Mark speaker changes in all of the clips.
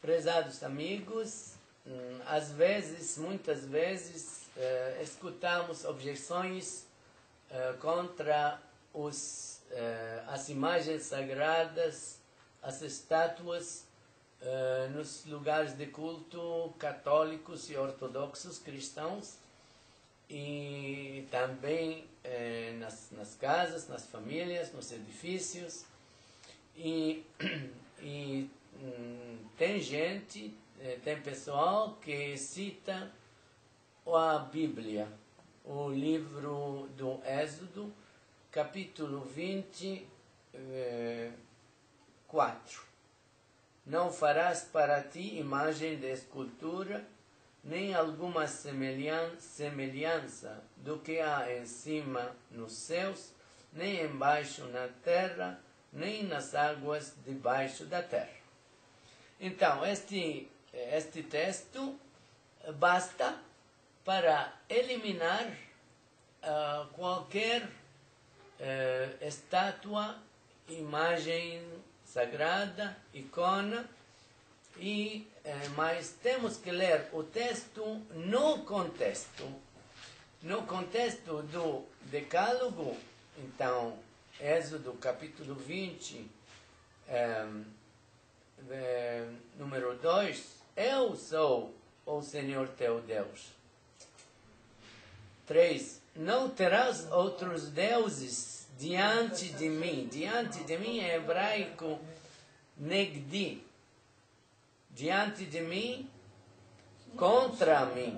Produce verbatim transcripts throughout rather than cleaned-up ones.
Speaker 1: Prezados amigos, às vezes, muitas vezes, eh, escutamos objeções eh, contra os, eh, as imagens sagradas, as estátuas, eh, nos lugares de culto católicos e ortodoxos cristãos, e também eh, nas, nas casas, nas famílias, nos edifícios. E, e hum, tem gente, eh, tem pessoal que cita a Bíblia, o livro do Êxodo, capítulo vinte e quatro. Não farás para ti imagem de escultura, nem alguma semelhança do que há em cima nos céus, nem embaixo na terra, nem nas águas debaixo da terra. Então, este, este texto basta para eliminar uh, qualquer uh, estátua, imagem sagrada, icona, e, uh, mas temos que ler o texto no contexto, no contexto do Decálogo. Então, Êxodo capítulo vinte, é, é, número dois, eu sou o Senhor teu Deus. três, não terás outros deuses diante de mim. Diante de mim é hebraico negdi. Diante de mim, contra mim.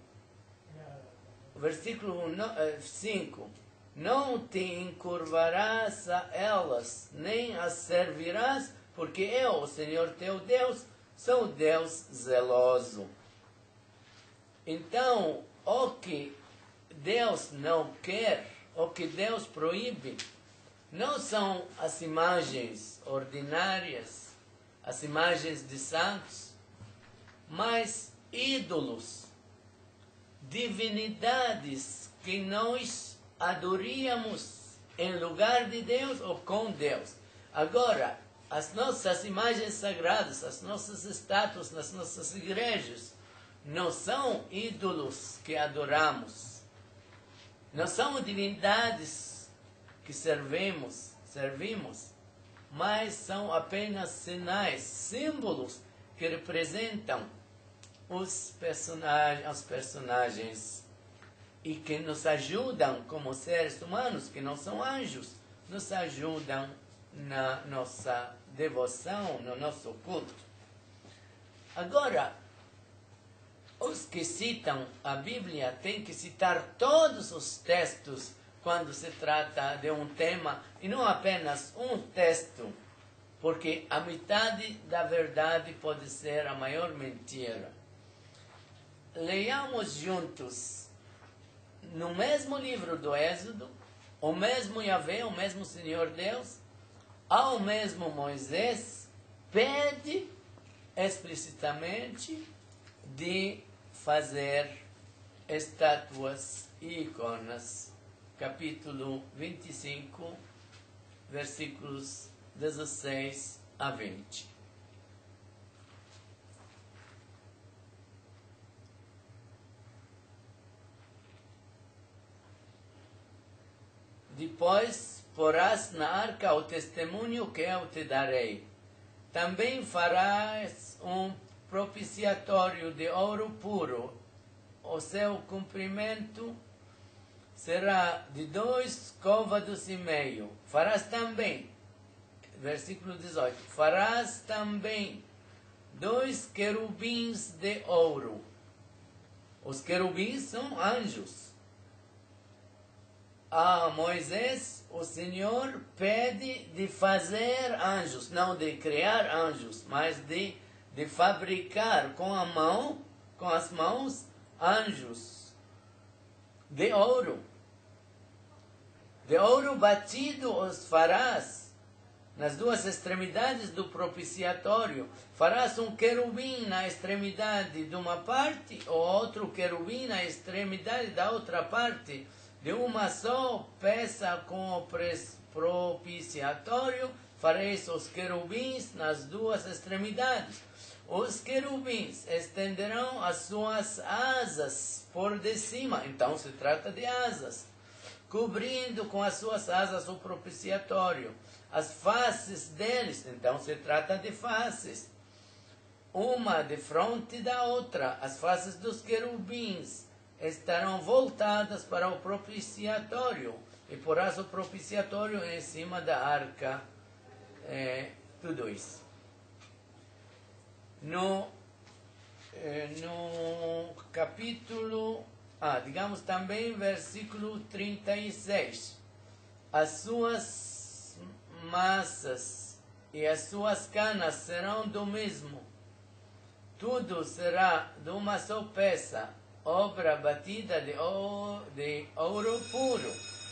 Speaker 1: Versículo cinco. Não te encurvarás a elas, nem as servirás, porque eu, o Senhor teu Deus, sou Deus zeloso. Então, o que Deus não quer, o que Deus proíbe, não são as imagens ordinárias, as imagens de santos, mas ídolos, divinidades que nós adoríamos em lugar de Deus ou com Deus. Agora, as nossas imagens sagradas, as nossas estátuas nas nossas igrejas, não são ídolos que adoramos, não são divindades que servimos, servimos, mas são apenas sinais, símbolos que representam os personagens, os personagens e que nos ajudam como seres humanos, que não são anjos, nos ajudam na nossa devoção, no nosso culto. Agora, os que citam a Bíblia têm que citar todos os textos quando se trata de um tema, e não apenas um texto, porque a metade da verdade pode ser a maior mentira. Leiamos juntos, no mesmo livro do Êxodo, o mesmo Yahvé, o mesmo Senhor Deus, ao mesmo Moisés, pede explicitamente de fazer estátuas e iconas. Capítulo vinte e cinco, versículos dezesseis a vinte. Depois porás na arca o testemunho que eu te darei. Também farás um propiciatório de ouro puro. O seu comprimento será de dois côvados e meio. Farás também, versículo dezoito, farás também dois querubins de ouro. Os querubins são anjos. A Moisés, o Senhor pede de fazer anjos, não de criar anjos, mas de, de fabricar com a mão, com as mãos, anjos de ouro. De ouro batido os farás nas duas extremidades do propiciatório. Farás um querubim na extremidade de uma parte, ou outro querubim na extremidade da outra parte, de uma só peça com o propiciatório, fareis os querubins nas duas extremidades. Os querubins estenderão as suas asas por de cima, então se trata de asas, cobrindo com as suas asas o propiciatório. As faces deles, então se trata de faces, uma de frente da outra. As faces dos querubins estarão voltadas para o propiciatório, e porás o propiciatório em cima da arca. É, tudo isso. No, eh, no capítulo, ah, digamos também versículo trinta e seis, as suas massas e as suas canas serão do mesmo, tudo será de uma só peça, obra batida de ouro, de ouro puro.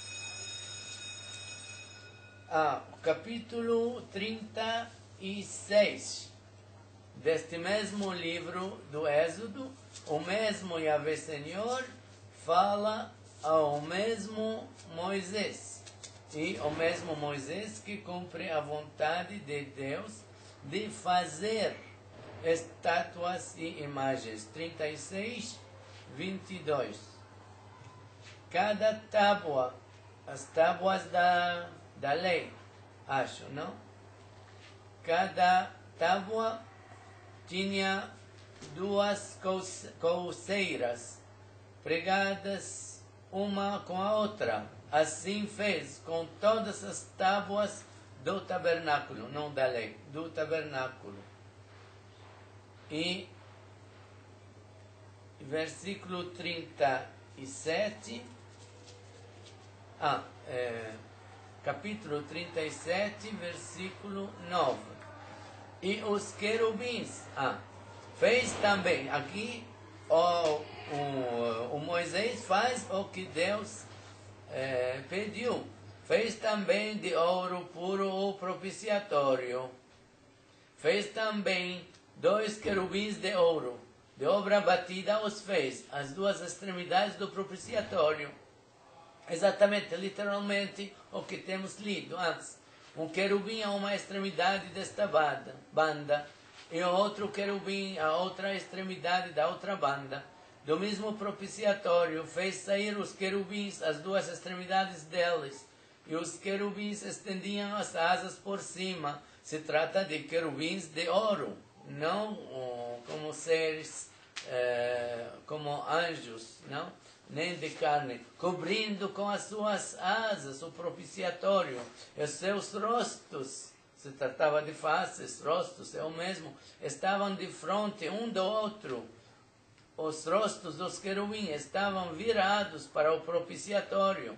Speaker 1: Ah, capítulo trinta e seis. Deste mesmo livro do Êxodo, o mesmo Yahvé Senhor fala ao mesmo Moisés. E o mesmo Moisés que cumpre a vontade de Deus de fazer estátuas e imagens. trinta e seis, vinte e dois. Cada tábua, as tábuas da, da lei, acho, não? Cada tábua tinha duas colcheiras pregadas uma com a outra. Assim fez com todas as tábuas do tabernáculo, não da lei, do tabernáculo. E versículo trinta e sete, ah, é, capítulo trinta e sete, versículo nove. E os querubins, ah, fez também, aqui o, o, o Moisés faz o que Deus é, pediu. Fez também de ouro puro o propiciatório. Fez também dois querubins de ouro, de obra batida os fez, as duas extremidades do propiciatório. Exatamente, literalmente, o que temos lido antes. Um querubim a uma extremidade desta banda, banda, e o outro querubim a outra extremidade da outra banda. Do mesmo propiciatório fez sair os querubins as duas extremidades deles, e os querubins estendiam as asas por cima. Se trata de querubins de ouro, não oh, como seres, eh, como anjos, não? Nem de carne, cobrindo com as suas asas o propiciatório, e os seus rostos, se tratava de faces, rostos, é o mesmo, estavam de frente um do outro. Os rostos dos querubins estavam virados para o propiciatório.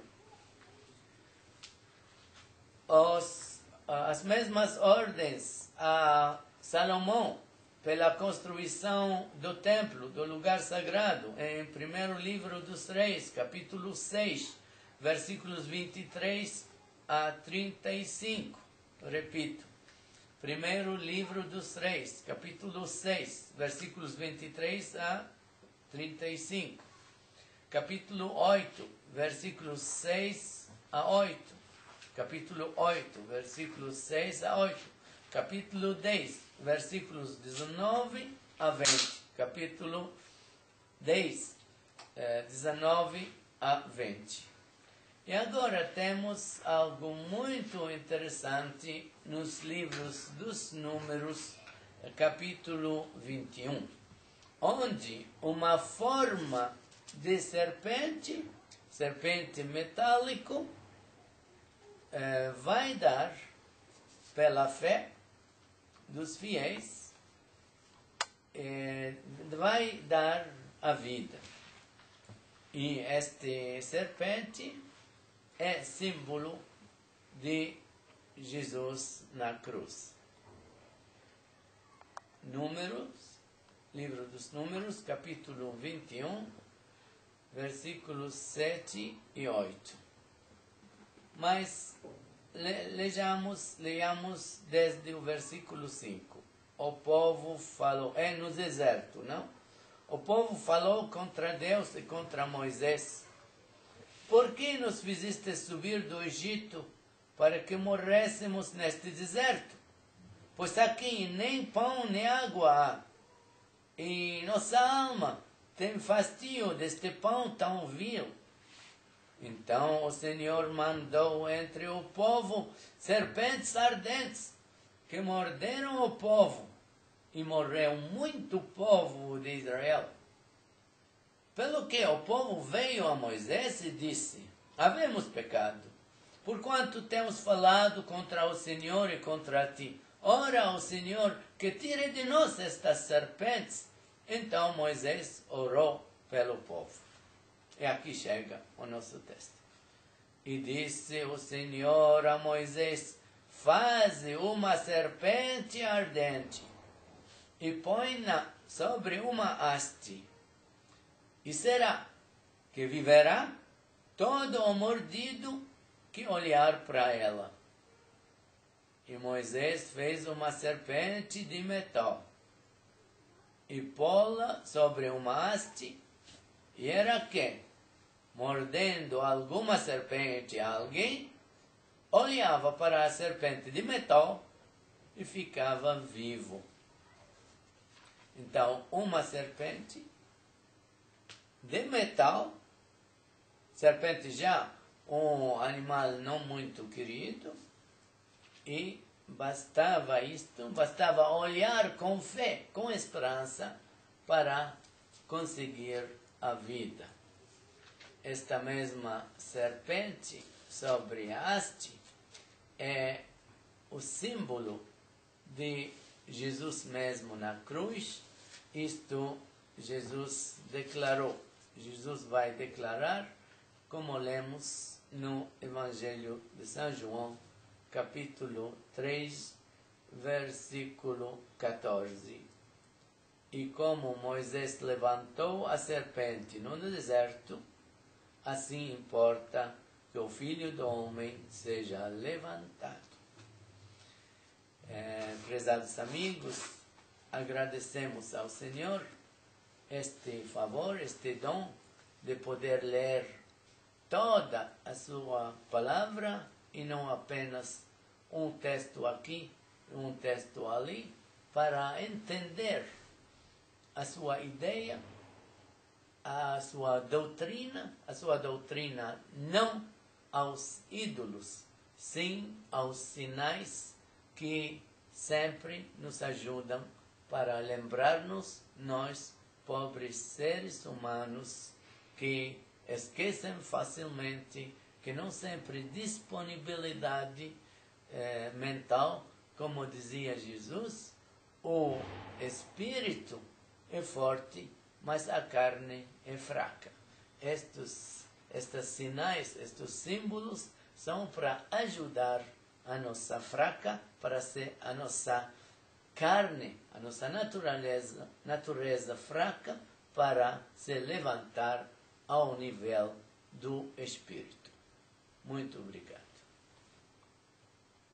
Speaker 1: Os, as mesmas ordens a Salomão, pela construção do templo, do lugar sagrado, em primeiro livro dos Reis, capítulo seis, versículos vinte e três a trinta e cinco. Repito, primeiro livro dos Reis, capítulo seis, versículos vinte e três a trinta e cinco. Capítulo oito, versículos seis a oito. Capítulo oito, versículos seis a oito. Capítulo dez, versículos dezenove a vinte. Capítulo dez, dezenove a vinte. E agora temos algo muito interessante nos livros dos Números, capítulo vinte e um, onde uma forma de serpente, serpente metálico, eh, vai dar, pela fé dos fiéis, eh, vai dar a vida. E este serpente é símbolo de Jesus na cruz. Números, livro dos Números, capítulo vinte e um, versículos sete e oito. Mas le, lejamos, leiamos desde o versículo cinco. O povo falou, é no deserto, não? O povo falou contra Deus e contra Moisés. Por que nos fizeste subir do Egito para que morrêssemos neste deserto. Pois aqui nem pão nem água há. E nossa alma tem fastio deste pão tão vil. Então o Senhor mandou entre o povo serpentes ardentes, que morderam o povo, e morreu muito povo de Israel. Pelo que o povo veio a Moisés e disse: havemos pecado, porquanto temos falado contra o Senhor e contra ti. Ora ao Senhor que tire de nós estas serpentes. Então Moisés orou pelo povo. E aqui chega o nosso texto. E disse o Senhor a Moisés: faze uma serpente ardente e põe-na sobre uma haste. E será que viverá todo o mordido que olhar para ela. E Moisés fez uma serpente de metal e pô-la sobre uma haste. E era que, mordendo alguma serpente a alguém, olhava para a serpente de metal e ficava vivo. Então, uma serpente de metal, serpente já um animal não muito querido, e bastava isto, bastava olhar com fé, com esperança, para conseguir a vida. Esta mesma serpente sobre a haste é o símbolo de Jesus mesmo na cruz. Isto Jesus declarou. Jesus vai declarar, como lemos no Evangelho de São João, capítulo três, versículo quatorze. E como Moisés levantou a serpente no deserto, assim importa que o Filho do Homem seja levantado. É, prezados amigos, agradecemos ao Senhor este favor, este dom de poder ler toda a sua palavra e não apenas um texto aqui, um texto ali, para entender a sua ideia, a sua doutrina, a sua doutrina não aos ídolos, sim aos sinais que sempre nos ajudam para lembrar-nos, nós, pobres seres humanos, que esquecem facilmente, que não sempre disponibilidade eh, mental, como dizia Jesus, o espírito é forte, mas a carne é fraca. Estes, estes sinais, estes símbolos, são para ajudar a nossa fraca, para ser a nossa carne, a nossa natureza, natureza fraca, para se levantar ao nível do Espírito. Muito obrigado.